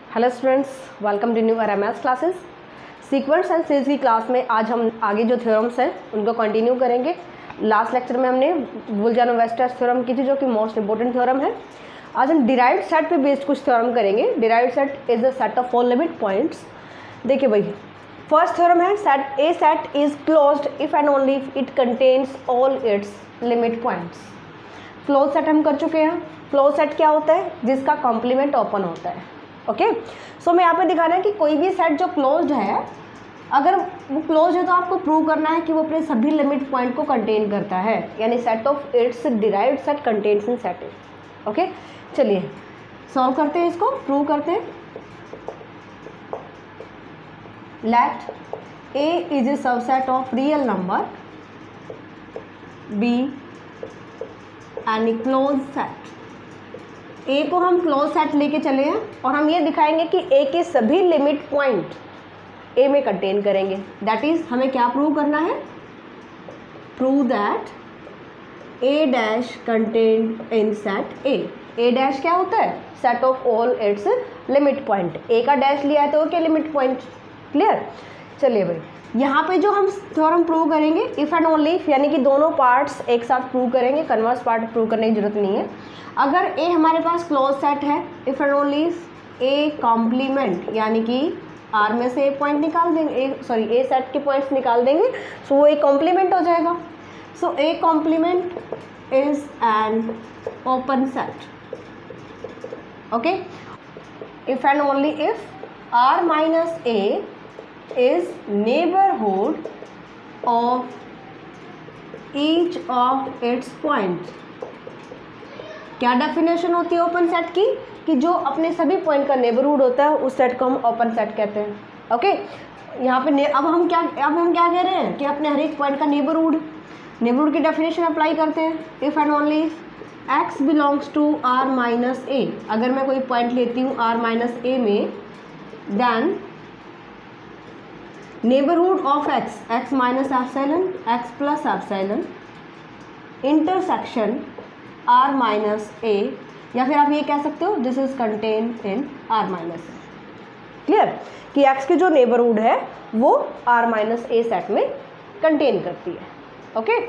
Hello students, welcome to new RMS classes. Sequence and series की class में आज हम आगे जो थ्योरम्स हैं उनको कंटिन्यू करेंगे। लास्ट लेक्चर में हमने बुल्जानो-वेस्टर्स थ्योरम की थी जो कि मोस्ट इंपॉर्टेंट थ्योरम है। आज हम डिराइव्ड सेट पे बेस्ड कुछ थ्योरम करेंगे। Derived set is the set of all limit points. देखिए भाई, फर्स्ट थ्योरम है set A set is closed if and only if it contains all its limit points. Close set हम कर चुके हैं। क्लोज सेट क्या होता है? जिसका कॉम्प्लीमेंट ओपन होता है। ओके, सो मैं यहाँ पे दिखाना है कि कोई भी सेट जो क्लोज्ड है, अगर वो क्लोज है तो आपको प्रूव करना है कि वो अपने सभी लिमिट पॉइंट को कंटेन करता है, यानी set of its derived set contains in set A. Okay, चलिए सॉल्व करते हैं, इसको प्रूव करते हैं। Let A is a subset of real number B any close set. A को हम क्लोज सेट लेके चले हैं और हम ये दिखाएंगे कि ए के सभी लिमिट पॉइंट ए में कंटेन करेंगे। दैट इज हमें क्या प्रूव करना है? Prove that A dash contain in set A. A dash क्या होता है? Set of all its limit point. A का डैश लिया है तो क्या लिमिट पॉइंट। क्लियर? चलिए भाई, यहाँ पे जो हम थ्योरम प्रूव करेंगे इफ़ एंड ओनली इफ, यानी कि दोनों पार्ट्स एक साथ प्रूव करेंगे, कन्वर्स पार्ट प्रूव करने की जरूरत नहीं है। अगर ए हमारे पास क्लोज सेट है, if and only if A complement, यानी कि आर में से ए पॉइंट निकाल देंगे, ए सेट के पॉइंट्स निकाल देंगे, सो वो एक कॉम्प्लीमेंट हो जाएगा। So A complement is an open set. Okay, if and only if R minus A is neighborhood of each of its point। क्या डेफिनेशन होती है ओपन सेट की? कि जो अपने सभी पॉइंट का नेबरहुड होता है उस सेट को हम ओपन सेट कहते हैं। ओके, यहाँ पे अब हम क्या कह रहे हैं कि अपने हर एक पॉइंट का नेबरहुड की डेफिनेशन अप्लाई करते हैं। If and only if X belongs to R minus A, अगर मैं कोई पॉइंट लेती हूँ आर माइनस ए में, then neighbourhood of X minus epsilon, X plus epsilon, intersection R minus A, या फिर आप ये कह सकते हो this is contain in R minus A. Clear? कि एक्स की जो नेबरहुड है वो आर माइनस ए सेट में कंटेन करती है। ओके,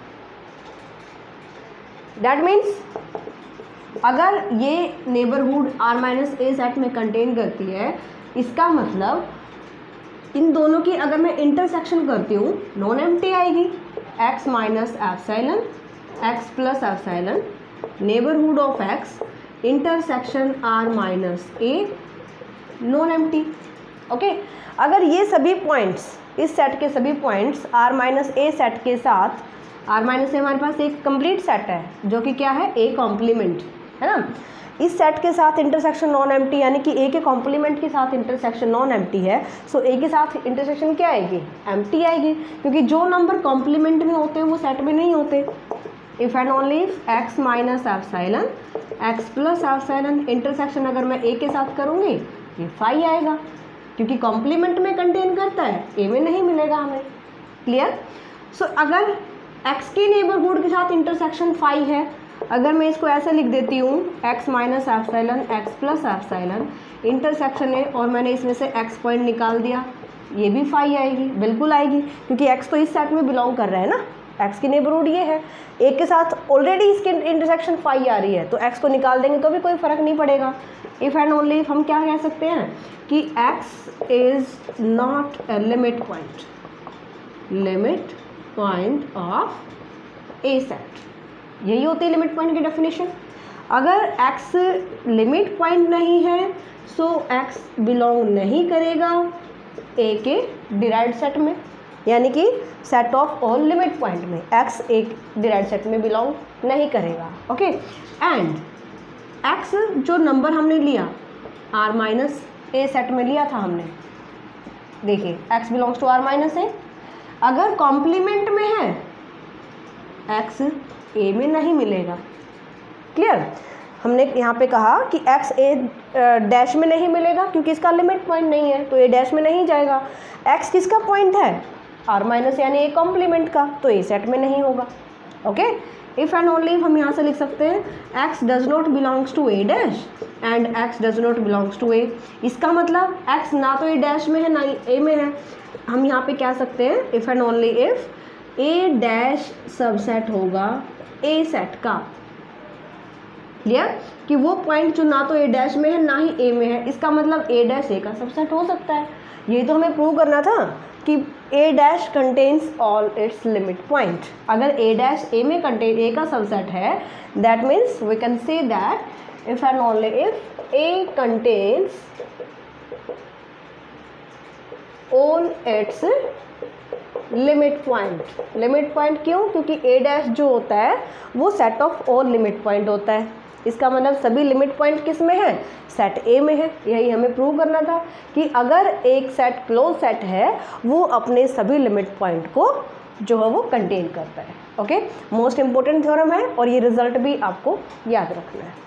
दैट मीन्स अगर ये neighbourhood R minus A set में कंटेन करती है, इसका मतलब इन दोनों की अगर मैं इंटरसेक्शन करती हूँ नॉन एम्प्टी आएगी। X minus epsilon, X plus epsilon, neighbourhood of X, intersection R minus A, non empty. Okay, अगर ये सभी पॉइंट्स, इस सेट के सभी points R minus A set के साथ, आर माइनस ए हमारे पास एक कंप्लीट सेट है जो कि क्या है? ए कॉम्प्लीमेंट है ना। इस सेट के साथ इंटरसेक्शन नॉन एम्प्टी, यानी कि ए के कॉम्प्लीमेंट के साथ इंटरसेक्शन नॉन एम्प्टी है, सो ए के साथ इंटरसेक्शन क्या आएगी? एम्प्टी आएगी, क्योंकि जो नंबर कॉम्प्लीमेंट में होते हैं वो सेट में नहीं होते। If and only if X minus epsilon, X plus epsilon, intersection अगर मैं ए के साथ करूँगी ये फाई आएगा, क्योंकि कॉम्प्लीमेंट में कंटेन करता है, ए में नहीं मिलेगा हमें। क्लियर? सो अगर एक्स की नेबरहुड के साथ इंटरसेक्शन फाई है, अगर मैं इसको ऐसे लिख देती हूँ x minus epsilon, X plus epsilon, intersection है और मैंने इसमें से x पॉइंट निकाल दिया, ये भी फाई आएगी, बिल्कुल आएगी, क्योंकि x तो इस सेट में बिलोंग कर रहा है ना। x की नेबरहुड ये है, एक के साथ ऑलरेडी इसकी इंटरसेक्शन फाई आ रही है, तो x को निकाल देंगे तो भी कोई फ़र्क नहीं पड़ेगा। इफ़ एंड ओनली इफ हम क्या कह सकते हैं कि x is not a limit point of A set. यही होती है लिमिट पॉइंट की डेफिनेशन। अगर x लिमिट पॉइंट नहीं है, सो x बिलोंग नहीं करेगा a के डिराइव्ड सेट में, यानी कि set of all limit point में x एक डिराइव्ड सेट में बिलोंग नहीं करेगा। ओके, एंड x जो नंबर हमने लिया r माइनस ए सेट में लिया था हमने, देखिए x belongs to r minus A, अगर कॉम्प्लीमेंट में है x ए में नहीं मिलेगा। क्लियर? हमने यहाँ पे कहा कि x ए डैश में नहीं मिलेगा क्योंकि इसका लिमिट पॉइंट नहीं है, तो ए डैश में नहीं जाएगा। x किसका पॉइंट है? आर माइनस यानी ए कॉम्प्लीमेंट का, तो ए सेट में नहीं होगा। ओके, इफ़ एंड ओनली हम यहाँ से लिख सकते हैं x does not belongs to a dash and x does not belongs to a। इसका मतलब x ना तो a डैश में है ना ही a में है। हम यहाँ पे कह सकते हैं if and only if a dash subset होगा a सेट का। क्लियर कि वो पॉइंट जो ना तो a डैश में है ना ही a में है, इसका मतलब a डैश a का सबसेट हो सकता है। ये तो हमें प्रूव करना था कि a dash contains all its limit point. अगर a डैश a में कंटेन a का सबसेट है, that means we can say that if and only if a contains all its limit point. Limit point क्यों? क्योंकि a dash जो होता है वो set of all limit point होता है। इसका मतलब सभी लिमिट पॉइंट किस में है? सेट ए में है। यही हमें प्रूव करना था कि अगर एक सेट क्लोज सेट है वो अपने सभी लिमिट पॉइंट को जो है वो कंटेन करता है। ओके, मोस्ट इंपॉर्टेंट थ्योरम है और ये रिजल्ट भी आपको याद रखना है।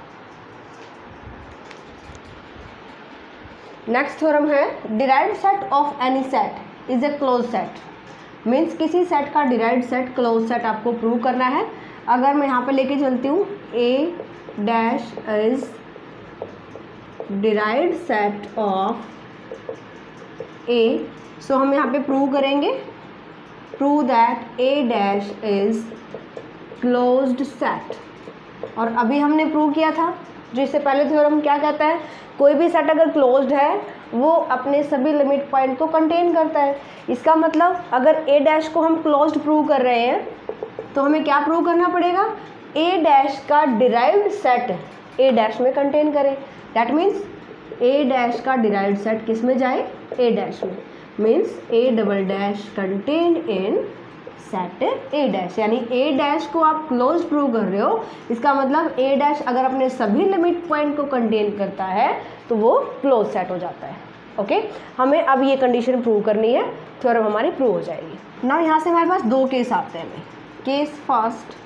नेक्स्ट थ्योरम है derived set of any set is a close set. Means किसी सेट का डिराइव्ड सेट क्लोज सेट आपको प्रूव करना है। अगर मैं यहाँ पे लेके चलती हूँ A dash is derived set of A, so हम यहाँ पे प्रूव करेंगे, prove that A dash is closed set. और अभी हमने प्रूव किया था जो इससे पहले थ्योरम क्या कहता है, कोई भी सेट अगर क्लोज्ड है वो अपने सभी लिमिट पॉइंट को कंटेन करता है। इसका मतलब अगर ए डैश को हम क्लोज्ड प्रूव कर रहे हैं तो हमें क्या प्रूव करना पड़ेगा, ए डैश का डिराइव्ड सेट ए डैश में कंटेन करे। दैट मीन्स ए डैश का डिराइव्ड सेट किस में जाए? ए डैश में। Means A double dash contained in set A dash, यानी ए डैश को आप क्लोज प्रूव कर रहे हो। इसका मतलब ए डैश अगर अपने सभी लिमिट पॉइंट को कंटेन करता है तो वो क्लोज सेट हो जाता है। ओके, हमें अब ये कंडीशन प्रूव करनी है, थ्योरम हमारी प्रूव हो जाएगी। ना यहाँ से हमारे पास दो केस आते हैं। केस फर्स्ट,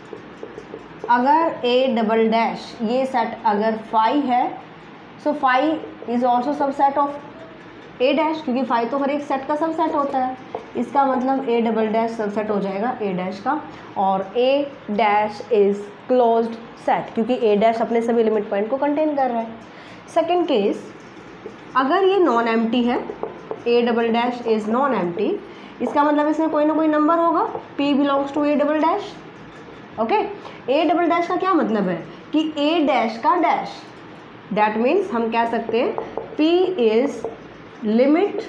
अगर ए डबल डैश ये सेट अगर फाई है, so phi is also subset of A dash, क्योंकि फाई तो हर एक सेट का सब सेट होता है। इसका मतलब A double dash subset हो जाएगा ए डैश का, और A dash is closed set क्योंकि ए डैश अपने सभी लिमिट पॉइंट को कंटेन कर रहा है। सेकेंड केस, अगर ये नॉन एम्प्टी है, A double dash is non empty, इसका मतलब इसमें कोई ना कोई नंबर होगा, p belongs to A double dash. Okay, A double dash का क्या मतलब है कि ए डैश का डैश। दैट मीन्स हम कह सकते हैं p is limit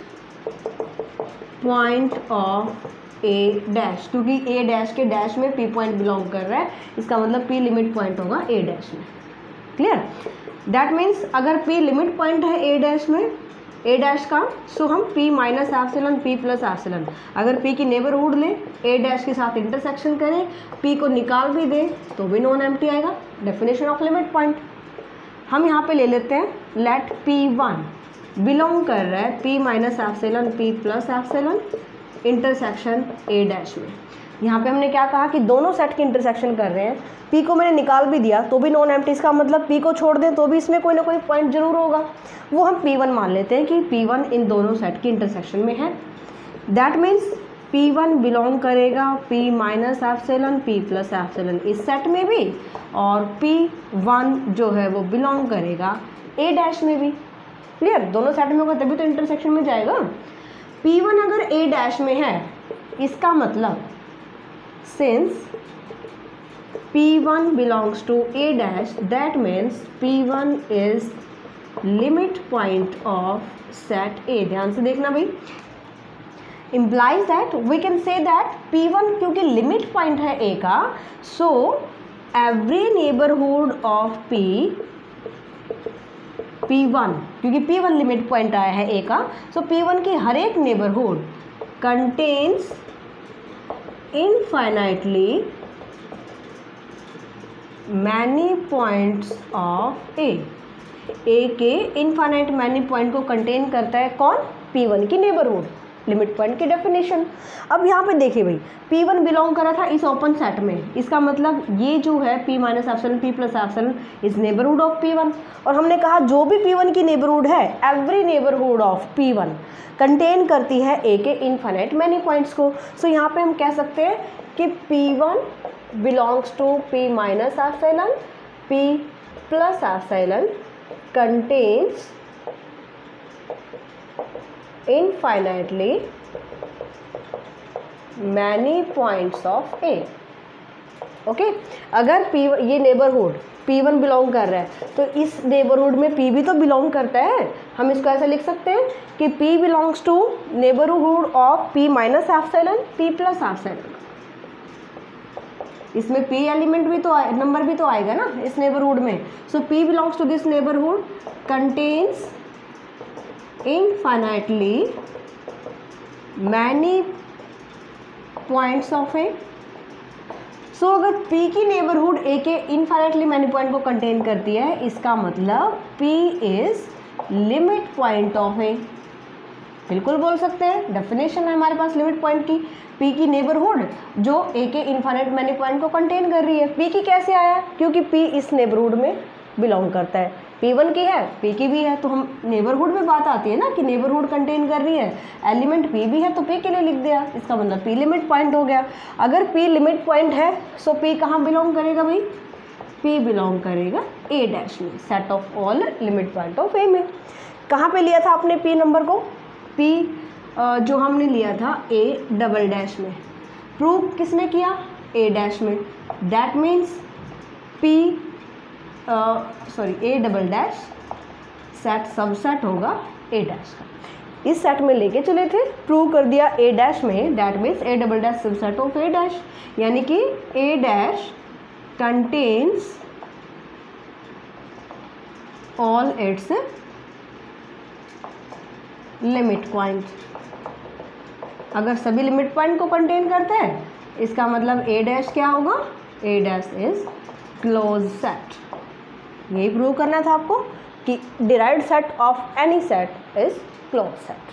point of A dash, क्योंकि ए डैश के डैश में p पॉइंट बिलोंग कर रहा है। इसका मतलब p लिमिट पॉइंट होगा ए डैश में। क्लियर? दैट मीन्स अगर p लिमिट पॉइंट है ए डैश में, ए डैश का, सो हम p minus epsilon p plus epsilon, अगर p की नेबरहुड लें, ए डैश के साथ इंटरसेक्शन करें, p को निकाल भी दें तो भी नॉन एम्प्टी आएगा। डेफिनेशन ऑफ लिमिट पॉइंट हम यहाँ पे ले लेते हैं, लेट p1 बिलोंग कर रहा है p minus epsilon p plus epsilon intersection A dash में। यहाँ पे हमने क्या कहा कि दोनों सेट की इंटरसेक्शन कर रहे हैं, p को मैंने निकाल भी दिया तो भी नॉन एम्प्टी। इसका मतलब p को छोड़ दें तो भी इसमें कोई ना कोई पॉइंट जरूर होगा, वो हम p1 मान लेते हैं कि p1 इन दोनों सेट की इंटरसेक्शन में है। दैट मीन्स p1 बिलोंग करेगा p minus epsilon p plus epsilon इस सेट में भी, और p1 जो है वो बिलोंग करेगा a डैश में भी। क्लियर? दोनों सेट में होगा तभी तो इंटरसेक्शन में जाएगा। p1 अगर a डैश में है, इसका मतलब since p1 belongs to a dash, that means p1 is limit point of set A। ध्यान से देखना भाई, implies that we can say that p1 क्योंकि लिमिट पॉइंट है A का, so every neighborhood of p1 क्योंकि p1 लिमिट पॉइंट आया है A का, so p1 की हर एक neighbourhood contains infinitely many points of A। A के इनफाइनाइट मैनी पॉइंट को कंटेन करता है कौन? P1 की नेबरहुड, लिमिट पॉइंट की डेफिनेशन। अब यहाँ पे देखिए भाई, P1 बिलोंग कर रहा था इस ओपन सेट में, इसका मतलब ये जो है P minus epsilon P plus epsilon is neighbourhood of P1। और हमने कहा जो भी P1 की नेबरहुड है, every neighbourhood of P1 contain करती है A के इनफाइनाइट मैनी पॉइंट्स को। सो यहाँ पे हम कह सकते हैं कि P1 belongs to P minus epsilon, P plus epsilon contains infinitely many points of A. Okay, अगर P ये नेबरहुड P1 बिलोंग कर रहा है तो इस नेबरहुड में P भी तो बिलोंग करता है। हम इसको ऐसा लिख सकते हैं कि P belongs to neighbourhood of P minus epsilon, P plus epsilon. इसमें P एलिमेंट भी तो नंबर भी तो आएगा ना इस नेबरहुड में। So P belongs to this neighbourhood contains infinitely many points of A. So अगर P की नेबरहुड A के इनफाइनाइटली मैनी पॉइंट को कंटेन करती है, इसका मतलब P is limit point of A. बिल्कुल बोल सकते हैं, डेफिनेशन है हमारे पास लिमिट पॉइंट की। P की नेबरहुड जो A के इनफाइनाइट मैनी पॉइंट को कंटेन कर रही है। P की कैसे आया? क्योंकि P इस नेबरहुड में बिलोंग करता है। P1 की है, P की भी है, तो हम नेबरहुड में बात आती है ना कि नेबरहुड कंटेन कर रही है, एलिमेंट P भी है तो P के लिए लिख दिया, इसका मतलब P लिमिट पॉइंट हो गया। अगर P लिमिट पॉइंट है सो P कहाँ बिलोंग करेगा भाई? P बिलोंग करेगा A डैश में, set of all limit point of A में। कहाँ पे लिया था आपने P नंबर को? P जो हमने लिया था A डबल डैश में। प्रूव किसने किया? A डैश में। That means P A double dash set subset होगा A डैश का। इस सेट में लेके चले थे, प्रूव कर दिया A डैश में, that means A double dash subset of A dash, यानी कि A dash contains all its limit point. अगर सभी लिमिट पॉइंट को कंटेन करते हैं, इसका मतलब A डैश क्या होगा? A dash is close set. यही प्रूव करना था आपको कि derived set of any set is close set.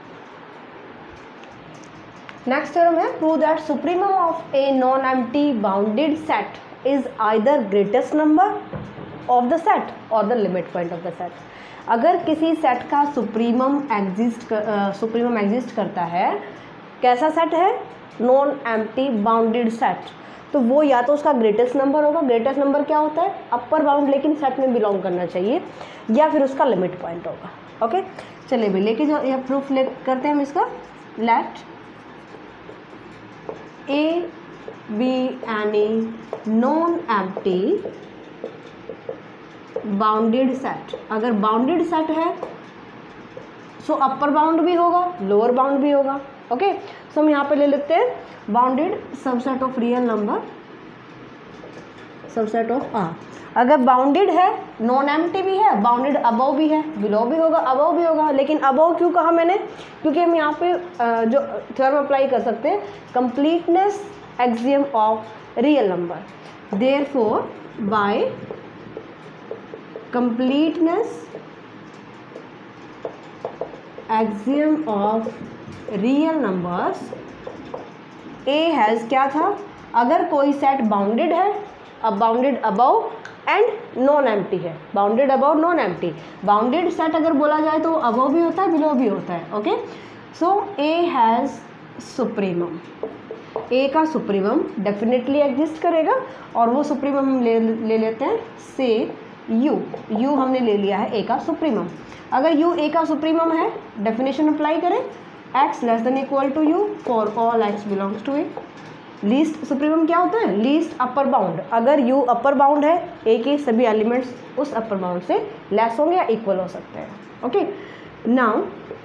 Next theorem है, prove that supremum of a non empty bounded set is either greatest number of the set और the limit point of the set. अगर किसी set का supremum exist करता है, कैसा set है? Non empty bounded set, तो वो या तो उसका ग्रेटेस्ट नंबर होगा। ग्रेटेस्ट नंबर क्या होता है? अपर बाउंड, लेकिन सेट में बिलोंग करना चाहिए, या फिर उसका लिमिट पॉइंट होगा। ओके, चलिए भाई लेके जो यह प्रूफ करते हैं हम इसका। Let A be any non empty bounded set. अगर बाउंडेड सेट है सो अपर बाउंड भी होगा, लोअर बाउंड भी होगा। ओके, सो हम यहाँ पे ले लेते हैं bounded subset of real number, subset of A। अगर बाउंडेड है, नॉन एम्प्टी भी है, बाउंडेड अबव भी है, बिलो भी होगा, अबव भी होगा। लेकिन अबव क्यों कहा मैंने? क्योंकि हम यहाँ पे जो थ्योरम अप्लाई कर सकते हैं, completeness axiom of real number. Therefore by completeness axiom of real numbers, A has क्या था? अगर कोई सेट बाउंडेड है, अब bounded above and non empty है, bounded above non empty. Bounded set अगर बोला जाए तो अबव भी होता है, बिलो भी होता है। Okay, so A has supremum. A का सुप्रीमम डेफिनेटली एग्जिस्ट करेगा, और वो सुप्रीमम हम ले लेते हैं से U हमने ले लिया है A का सुप्रीमम। अगर U A का सुप्रीमम है, डेफिनेशन अप्लाई करें, x less than equal to U for all x belongs to A। Least supremum क्या होता है? Least upper bound. अगर U अपर बाउंड है, A के सभी एलिमेंट्स उस अपर बाउंड से लेस होंगे या इक्वल हो सकते हैं। Okay, now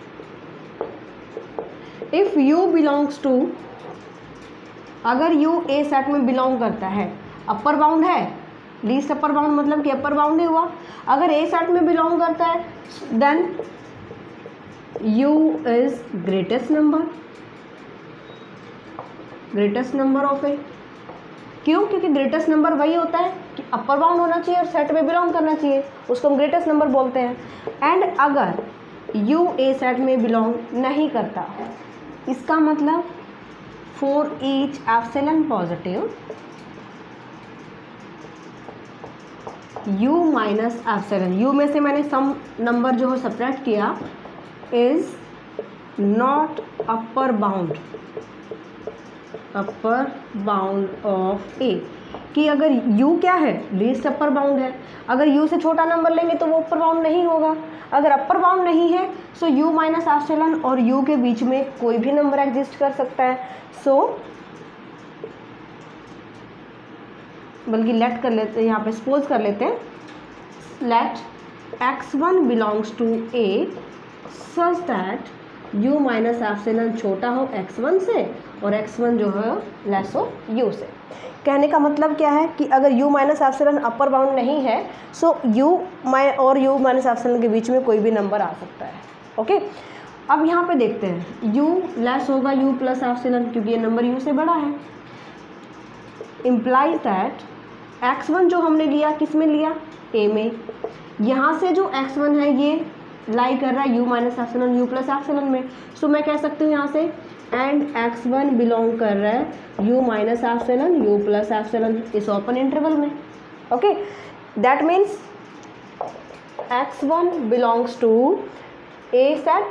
if U belongs to, अगर U A सेट में बिलोंग करता है, अपर बाउंड है, लीस्ट अपर बाउंड मतलब कि अपर बाउंड ही हुआ। अगर A सेट में बिलोंग करता है then U is greatest number of A। क्यों? क्योंकि ग्रेटेस्ट नंबर वही होता है कि अपर बाउंड होना चाहिए और सेट में बिलोंग करना चाहिए, उसको हम ग्रेटेस्ट नंबर बोलते हैं। एंड अगर U A सेट में बिलोंग नहीं करता, इसका मतलब for each epsilon positive U minus epsilon, U में से मैंने सम नंबर जो है सब्ट्रैक्ट किया, is not upper bound upper bound of A, कि अगर u क्या है, लीस्ट अपर बाउंड है, अगर u से छोटा नंबर लेंगे तो वो अपर बाउंड नहीं होगा, अगर अपर बाउंड नहीं है सो u माइनस एप्सिलॉन और u के बीच में कोई भी नंबर एग्जिस्ट कर सकता है। सो बल्कि लेट कर लेते हैं, यहाँ पे सपोज कर लेते हैं, let x1 belongs to a such that u minus epsilon छोटा हो x1 से और x1 जो है लेस हो u से। कहने का मतलब क्या है कि अगर u minus epsilon upper bound नहीं है सो u और u माइनस एप्सिलॉन के बीच में कोई भी नंबर आ सकता है। ओके, अब यहाँ पे देखते हैं u लेस होगा u प्लस एप्सिलॉन, क्योंकि ये नंबर u से बड़ा है। इम्प्लाइज दैट x1 जो हमने लिया किस में लिया, a में, यहाँ से जो x1 है ये लाई कर रहा है u minus epsilon u plus epsilon में। सो मैं कह सकती हूँ यहाँ से एंड x1 बिलोंग कर रहा है u minus epsilon u plus epsilon इस ओपन इंटरवल में। Okay, that means x1 belongs to a set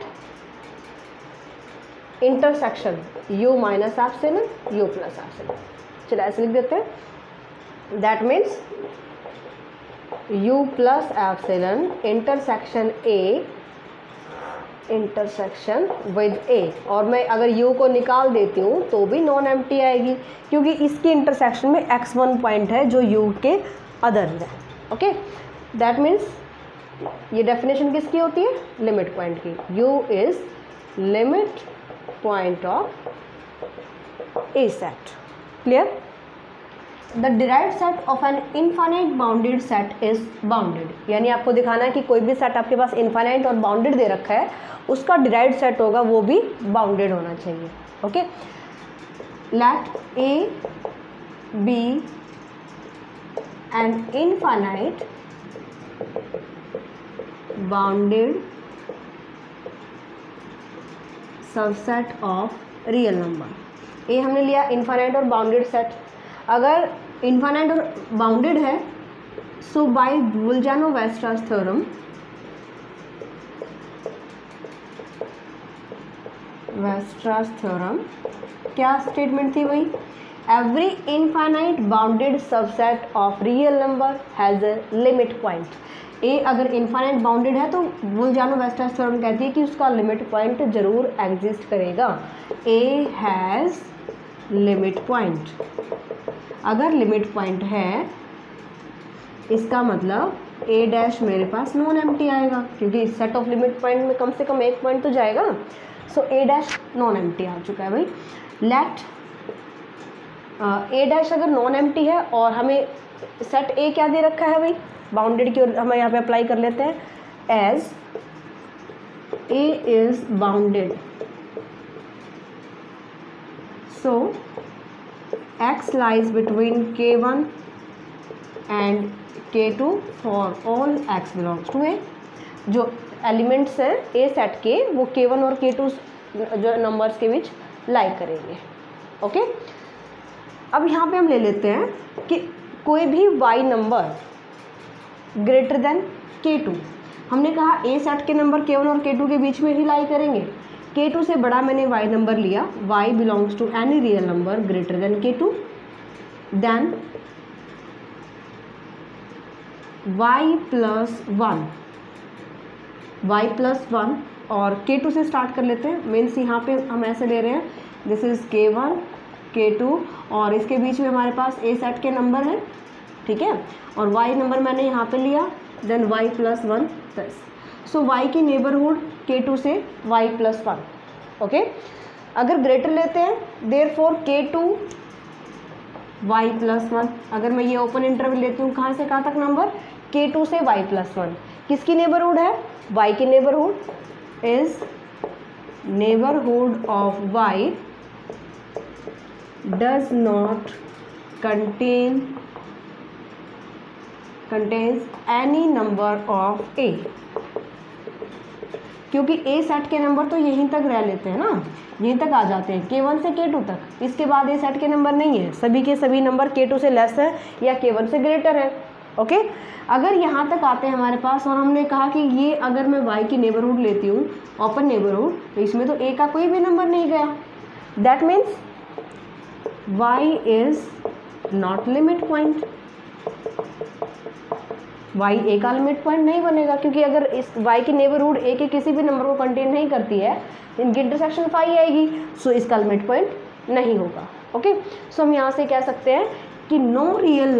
intersection u minus epsilon u plus epsilon. चलो ऐसे लिख देते हैं, that means u plus epsilon intersection a intersection with a, और मैं अगर u को निकाल देती हूँ तो भी नॉन एम्प्टी आएगी, क्योंकि इसकी इंटरसेक्शन में x1 पॉइंट है जो u के अदर है। ओके, दैट मीन्स ये डेफिनेशन किसकी होती है, लिमिट पॉइंट की। u is limit point of a set. Clear? The derived set of an infinite bounded set is bounded, यानी आपको दिखाना है कि कोई भी सेट आपके पास इनफाइनाइट और बाउंडेड दे रखा है, उसका डिराइव्ड सेट होगा वो भी बाउंडेड होना चाहिए। Okay, let A be an infinite bounded subset of real number. A हमने लिया इनफाइनाइट और बाउंडेड सेट, अगर इनफाइनाइट और बाउंडेड है so by Bolzano Weierstrass theorem, Weierstrass theorem क्या स्टेटमेंट थी वही, every infinite bounded subset of real number has a limit point. A अगर इनफाइनाइट बाउंडेड है तो बुल्जानो-वेस्ट्रास थ्योरम कहती है कि उसका लिमिट पॉइंट जरूर एग्जिस्ट करेगा। ए हैज़ लिमिट पॉइंट, अगर लिमिट पॉइंट है इसका मतलब ए डैश मेरे पास नॉन एम्प्टी आएगा, क्योंकि इस सेट ऑफ लिमिट पॉइंट में कम से कम एक पॉइंट तो जाएगा। So A dash non empty आ चुका है भाई। लेट ए डैश अगर नॉन एम्प्टी है और हमें सेट ए क्या दे रखा है भाई, बाउंडेड की ओर हम यहाँ पे अप्लाई कर लेते हैं, as A is bounded so x lies between k1 and k2 for all x belongs to a। जो एलिमेंट्स हैं ए सेट के वो k1 और k2 जो नंबर्स के बीच लाई करेंगे। ओके, अब यहाँ पे हम ले लेते हैं कि कोई भी y number greater than k2, हमने कहा ए सेट के नंबर k1 और k2 के बीच में ही लाई करेंगे। k2 से बड़ा मैंने y नंबर लिया, y belongs to any real number greater than k2, then y plus 1 और k2 से स्टार्ट कर लेते हैं। मीन्स यहाँ पे हम ऐसे ले रहे हैं, दिस इज k1 k2 और इसके बीच में हमारे पास ए सेट के नंबर हैं, ठीक है, और y नंबर मैंने यहाँ पे लिया, then y plus 1 plus, so y की नेबरहुड k2 से y प्लस 1। ओके, अगर ग्रेटर लेते हैं देयरफॉर k2 y प्लस 1, अगर मैं ये ओपन इंटरवल लेती हूँ कहाँ से कहाँ तक नंबर, k2 से y प्लस 1, किसकी नेबरहुड है, y की neighbourhood is neighbourhood of y does not contains any number of a, क्योंकि ए सेट के नंबर तो यहीं तक रह लेते हैं ना, यहीं तक आ जाते हैं k1 से k2 तक, इसके बाद ए सेट के नंबर नहीं है, सभी के सभी नंबर k2 से लेस है या k1 से ग्रेटर है। ओके, अगर यहाँ तक आते हैं हमारे पास और हमने कहा कि ये अगर मैं y की नेबरहुड लेती हूँ ओपन नेबरहुड, तो इसमें तो a का कोई भी नंबर नहीं गया, that means y is not limit point, y a का लिमिट पॉइंट नहीं बनेगा, क्योंकि अगर इस y की नेबरहुड a के किसी भी नंबर को कंटेन नहीं करती है, इनकी इंटरसेक्शन फाई आएगी, सो इसका लिमिट पॉइंट नहीं होगा। ओके, सो हम यहाँ से कह सकते हैं कि no real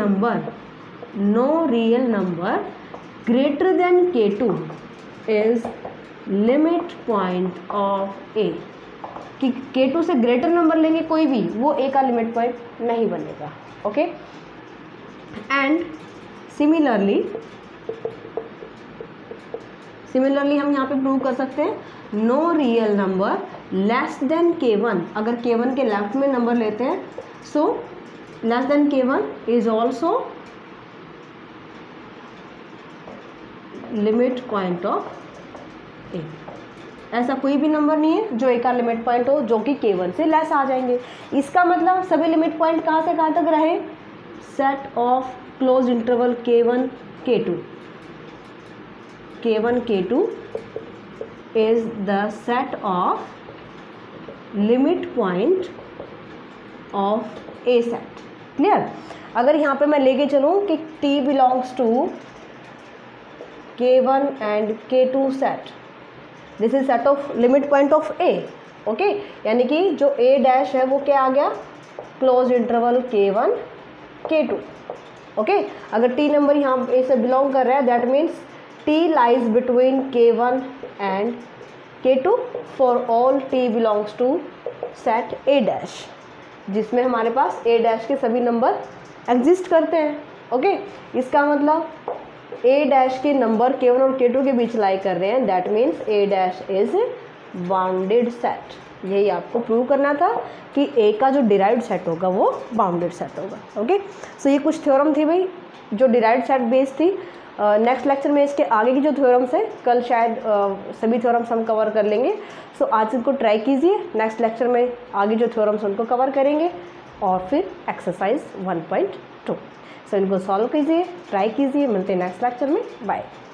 number greater than k2 is limit point of a, कि k2 से ग्रेटर नंबर लेंगे कोई भी, वो a का लिमिट पॉइंट नहीं बनेगा। ओके, एंड सिमिलरली हम यहाँ पे प्रूव कर सकते हैं no real number less than k1, अगर k1 के लेफ्ट में नंबर लेते हैं, so less than k1 is also limit point of a। ऐसा कोई भी नंबर नहीं है जो a का लिमिट पॉइंट हो जो कि k1 से लेस आ जाएंगे। इसका मतलब सभी लिमिट पॉइंट कहाँ से कहाँ तक रहे, set of close interval k1 k2 is the set of limit point of a set। Clear? अगर यहाँ पे मैं लेके चलूँ कि t belongs to k1 and k2 set, this is set of limit point of a। Okay, यानी कि जो a डैश है वो क्या आ गया, close interval k1 k2। Okay, अगर t नंबर यहाँ a से बिलोंग कर रहा है, that means t lies between k1 and k2 for all t belongs to set a dash, जिसमें हमारे पास a डैश के सभी नंबर एग्जिस्ट करते हैं। ओके, इसका मतलब a डैश के नंबर k1 और k2 के बीच लाई कर रहे हैं, that means a dash is bounded set. यही आपको प्रूव करना था कि a का जो डिराइव्ड सेट होगा वो बाउंडेड सेट होगा। ओके, सो ये कुछ थ्योरम थी भाई जो डिराइव्ड सेट बेस्ड थी। नेक्स्ट लेक्चर में इसके आगे की जो थ्योरम्स है, कल शायद सभी थ्योरम्स हम कवर कर लेंगे। सो आज इनको ट्राई कीजिए, नेक्स्ट लेक्चर में आगे जो थ्योरम्स उनको कवर करेंगे, और फिर एक्सरसाइज 1.2। सो इनको सॉल्व कीजिए, ट्राई कीजिए, मिलते हैं नेक्स्ट लेक्चर में। बाय।